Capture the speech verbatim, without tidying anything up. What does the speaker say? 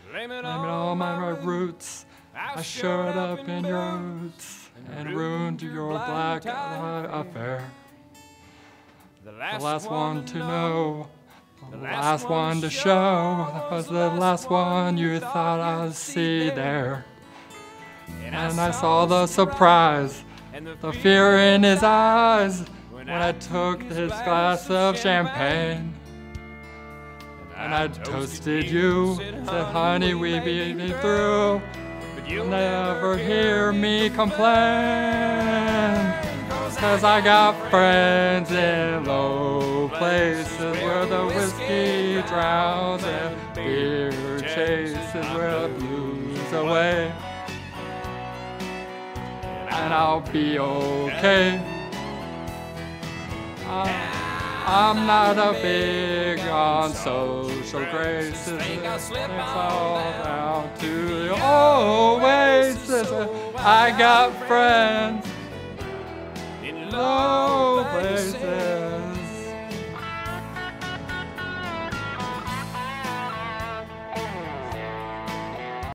Blame it Blame it all my roots. I showed up in your roots and ruined your black eye affair. The The last one to know, the last one to show, that was the last one you thought I'd see there. And I saw the surprise, the fear in his eyes, when I took his glass of champagne. And I toasted you, said, honey, we beat me through. But you'll never hear me complain. Cause I got friends in low places where the whiskey drowns and beer chases where the blues away. And I'll be okay. I'm, I'm not a big on social graces. It's all down to the oasis. I got friends in low